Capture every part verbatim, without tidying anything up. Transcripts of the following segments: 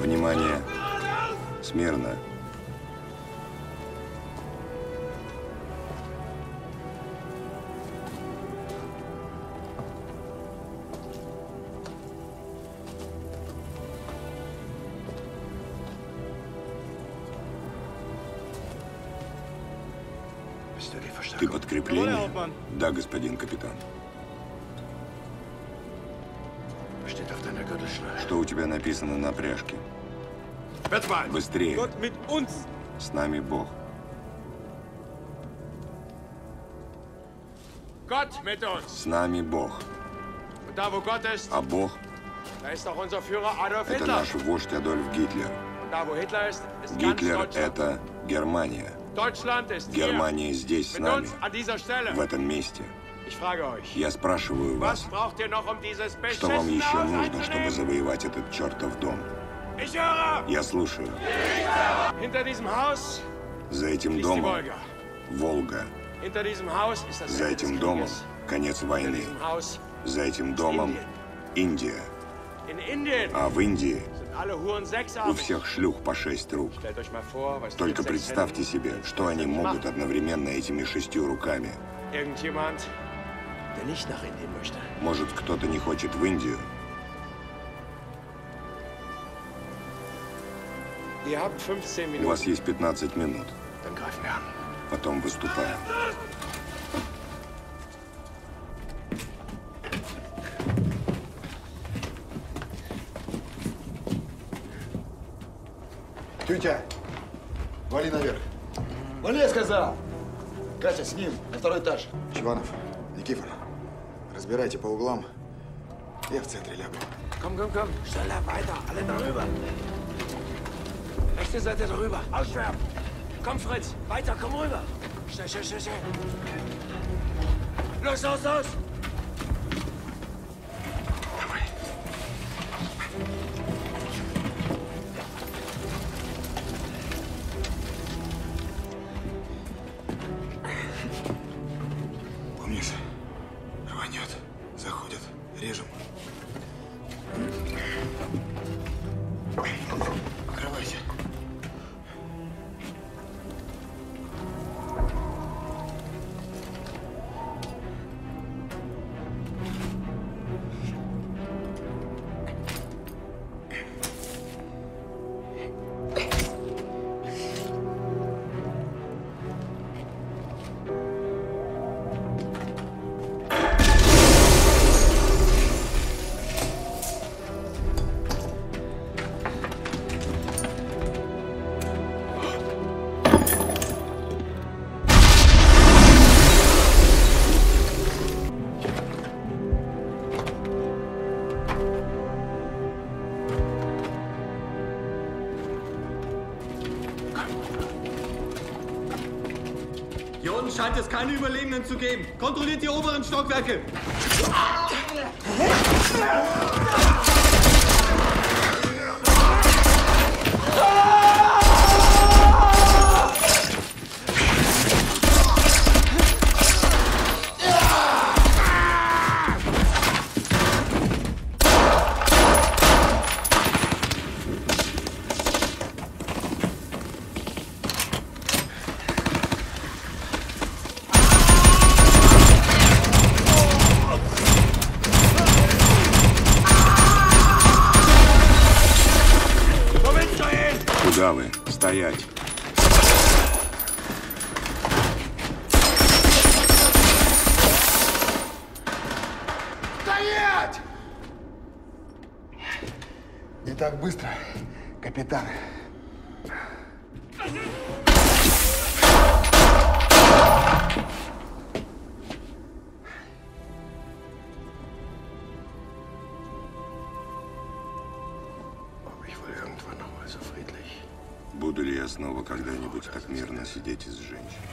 Внимание. Смирно. Ты подкрепление? Да, господин капитан. Что у тебя написано на пряжке? Быстрее. С нами Бог. С нами Бог. А Бог – это наш вождь Адольф Гитлер. Гитлер – это Германия. Германия здесь с нами, в этом месте. Я спрашиваю вас, что вам еще нужно, чтобы завоевать этот чертов дом? Я слушаю. За этим домом Волга. За этим домом конец войны. За этим домом Индия. А в Индии у всех шлюх по шесть рук. Только представьте себе, что они могут одновременно этими шестью руками. Может, кто-то не хочет в Индию? У вас есть пятнадцать минут. Потом выступаем. Тетя, вали наверх. Вали, я сказал. Катя, с ним, на второй этаж. Чеванов, Никифор, разбирайте по углам. Я в центре лягу. Komm, komm, komm. Schneller, weiter. Alle darüber. Rechte Seite darüber. Ausschwärmen. Komm, Fritz. Weiter, komm rüber. Schnell, schnell, schnell, schnell. Los, los, los. Помнишь? Рванет. Заходит. Режем. Покрывайся. Hier unten scheint es keine Überlebenden zu geben. Kontrolliert die oberen Stockwerke. Куда вы? Стоять! Стоять! Не так быстро, капитан. Буду ли я снова когда-нибудь так мирно сидеть и с женщиной?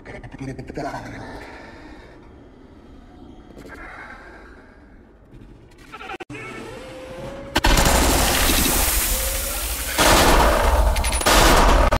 Капитан.